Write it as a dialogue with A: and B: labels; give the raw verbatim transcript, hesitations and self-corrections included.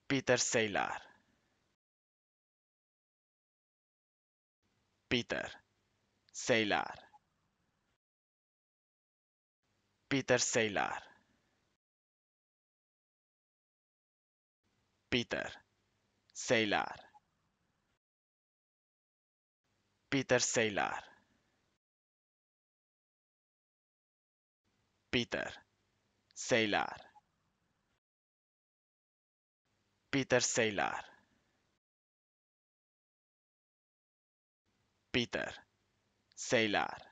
A: Peter Seylar. Peter Seylar. Peter Seylar. Peter Seylar. Peter Seylar. Peter Seylar. Peter Seylar. Peter Seylar.